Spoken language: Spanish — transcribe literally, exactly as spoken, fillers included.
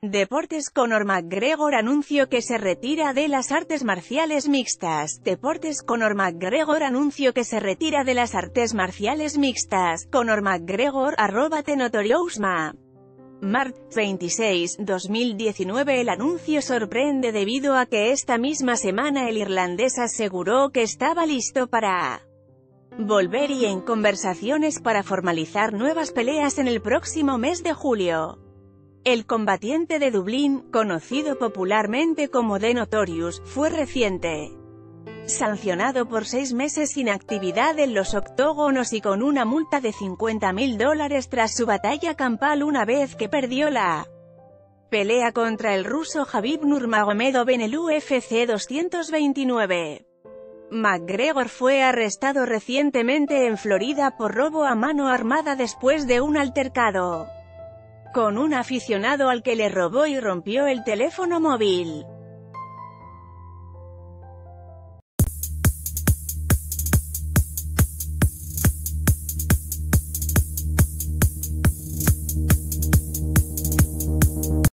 Deportes. Conor McGregor anunció que se retira de las artes marciales mixtas. Deportes. Conor McGregor anunció que se retira de las artes marciales mixtas. Conor McGregor, arroba The Notorious Ma. Marzo veintiséis, dos mil diecinueve. El anuncio sorprende debido a que esta misma semana el irlandés aseguró que estaba listo para volver y en conversaciones para formalizar nuevas peleas en el próximo mes de julio. El combatiente de Dublín, conocido popularmente como The Notorious, fue reciente sancionado por seis meses sin actividad en los octógonos y con una multa de cincuenta mil dólares tras su batalla campal una vez que perdió la pelea contra el ruso Khabib Nurmagomedov en el U F C doscientos veintinueve. McGregor fue arrestado recientemente en Florida por robo a mano armada después de un altercado con un aficionado al que le robó y rompió el teléfono móvil.